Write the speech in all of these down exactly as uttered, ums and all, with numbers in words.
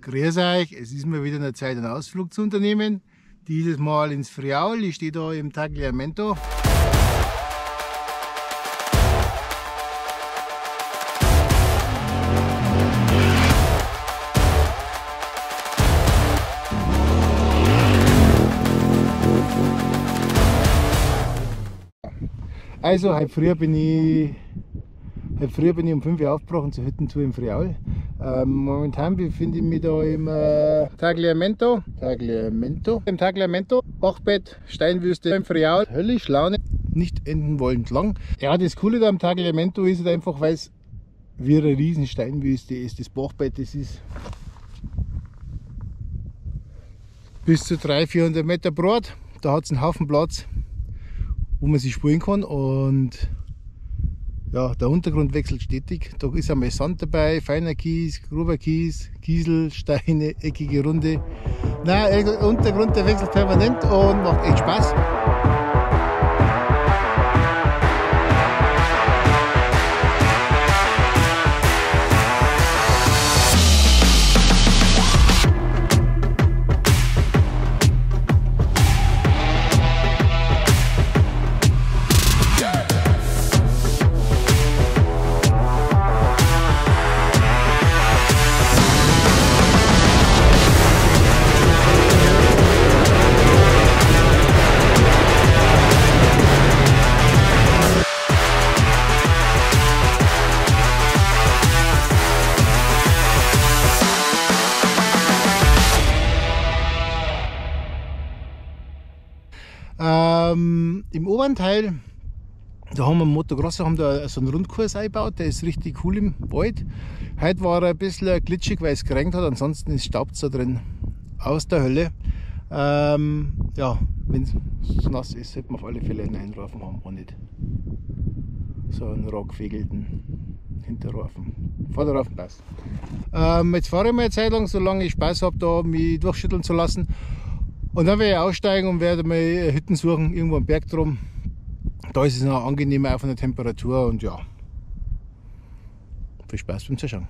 Grüß euch, es ist mal wieder eine Zeit, einen Ausflug zu unternehmen. Dieses Mal ins Friaul, ich stehe da im Tagliamento. Also, heute früh bin ich, heute früh bin ich um fünf Uhr aufgebrochen zur Hüttentour im Friaul. Ähm, momentan befinde ich mich da im äh, Tagliamento, Tagliamento, im Tagliamento, Bachbett, Steinwüste im Friaul, höllisch Laune, nicht enden wollend lang. Ja, das Coole da am Tagliamento ist halt einfach, weil es wie eine riesen Steinwüste ist. Das Bachbett, das ist bis zu dreihundert, vierhundert Meter breit, da hat es einen Haufen Platz, wo man sich spielen kann, und ja, der Untergrund wechselt stetig. Da ist einmal Sand dabei, feiner Kies, grober Kies, Kiesel, Steine, eckige Runde. Nein, der Untergrund, der wechselt permanent und macht echt Spaß. Ähm, Im oberen Teil, da haben wir Motocrosser, haben da so einen Rundkurs eingebaut, der ist richtig cool im Wald. Heute war er ein bisschen glitschig, weil es geregnet hat, ansonsten ist Staub da drin, aus der Hölle. Ähm, ja, wenn es so nass ist, sollte man auf alle Fälle einen Einraufen haben, auch nicht so einen rockfegelten Hinterraufen. Vorderraufen passt. Ähm, jetzt fahre ich mal eine Zeit lang, solange ich Spaß habe, da mich durchschütteln zu lassen. Und dann werde ich aussteigen und werde mal Hütten suchen, irgendwo am Berg drum. Da ist es noch angenehmer von der Temperatur, und ja, viel Spaß beim Zuschauen.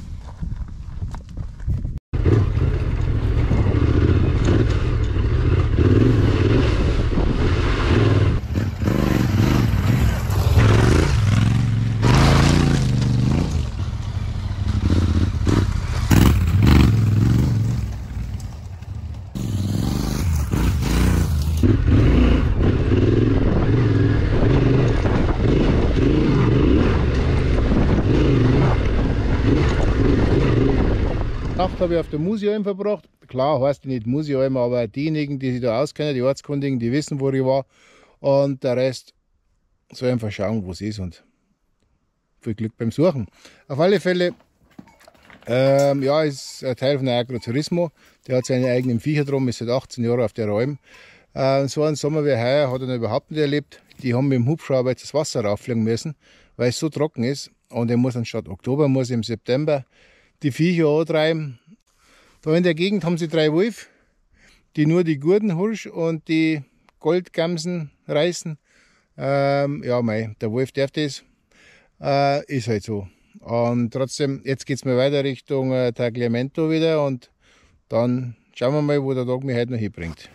Nacht habe ich auf der Museum verbracht. Klar heißt die nicht Museum, aber diejenigen, die sich da auskennen, die Ortskundigen, die wissen, wo ich war. Und der Rest soll einfach schauen, wo es ist, und viel Glück beim Suchen. Auf alle Fälle, ähm, ja, ist ein Teil von der Agriturismo. Der hat seine eigenen Viecher drum, ist seit achtzehn Jahren auf der Alm. Äh, so einen Sommer wie heuer hat er noch überhaupt nicht erlebt. Die haben mit dem Hubschrauber jetzt das Wasser rauffliegen müssen, weil es so trocken ist. Und er muss anstatt Oktober, muss im September die Viecher antreiben. Da in der Gegend haben sie drei Wölfe, die nur die Gurdenhirsch und die Goldgamsen reißen. Ähm, ja, mei, der Wolf darf das. Äh, ist halt so. Und trotzdem, jetzt geht es mal weiter Richtung äh, Tagliamento wieder, und dann schauen wir mal, wo der Tag mich heute noch hinbringt.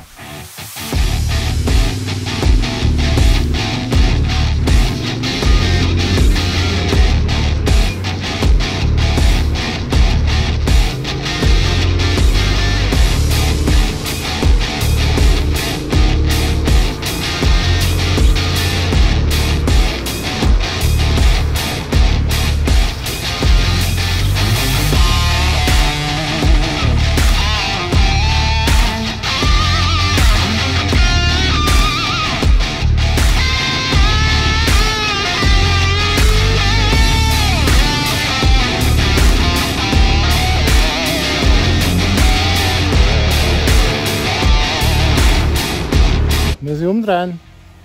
Muss ich umdrehen.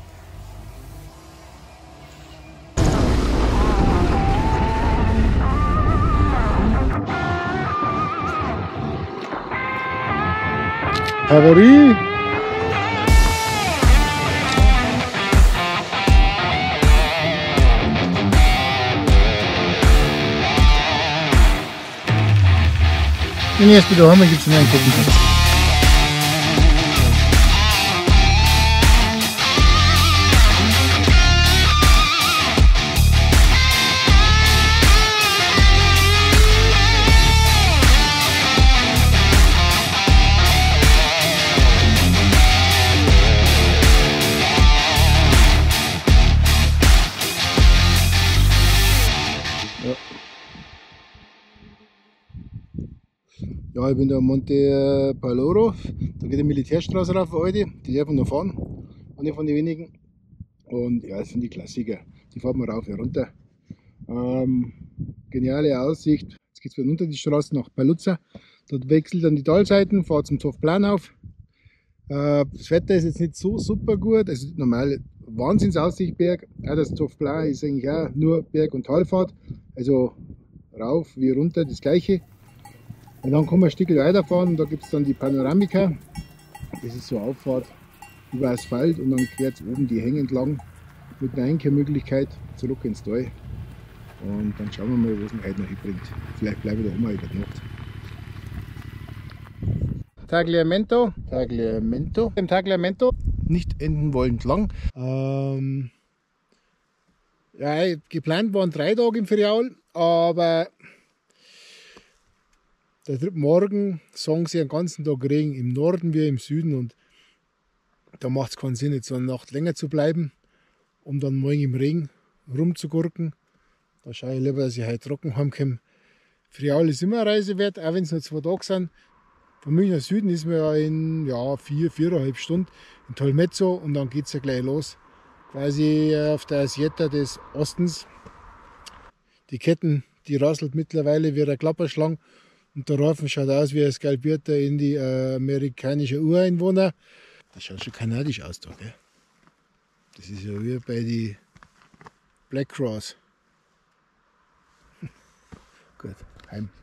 Havarie. Wenn ich erst wieder haben, gibt es einen Kuppenplatz. Ja, ich bin da am Monte Paloro, da geht die Militärstraße rauf, alte, die darf man noch fahren, eine von den wenigen. Und ja, das sind die Klassiker, die fahren wir rauf und runter. Ähm, geniale Aussicht, jetzt geht es wieder runter die Straße nach Paluzza, dort wechselt dann die Talseiten, fahrt zum Zoffplanhof. Äh, das Wetter ist jetzt nicht so super gut, also normal Wahnsinnsaussichtberg, auch das Zoffplan ist eigentlich auch nur Berg- und Talfahrt, also rauf wie runter das gleiche. Und dann kann man ein Stück weiterfahren und da gibt es dann die Panoramika. Das ist so eine Auffahrt über Asphalt und dann quert oben die Hänge entlang mit einer Einkehrmöglichkeit zurück ins Tal. Und dann schauen wir mal, wo es mich heute noch hinbringt. Vielleicht bleibe ich da oben über die Nacht. Tagliamento, Tagliamento, im Tagliamento, nicht enden wollend lang. Ähm, ja, geplant waren drei Tage im Ferial, aber der Morgen sagen sie den ganzen Tag Regen im Norden wie im Süden und da macht es keinen Sinn, jetzt eine Nacht länger zu bleiben, um dann morgen im Regen rumzugurken. Da schaue ich lieber, dass ich heute trocken heimkomme. Friaul ist immer eine Reise wert, auch wenn es nur zwei Tage sind. Von München nach Süden ist man ja in ja, vier, viereinhalb Stunden in Tolmezzo und dann geht es ja gleich los. Quasi auf der Asietta des Ostens. Die Ketten, die rasselt mittlerweile wie eine Klapperschlange. Und der Reifen schaut aus wie ein Skalpierter in die äh, amerikanische Ureinwohner. Das schaut schon kanadisch aus da, gell? Das ist ja wie bei die Black Cross. Gut, heim.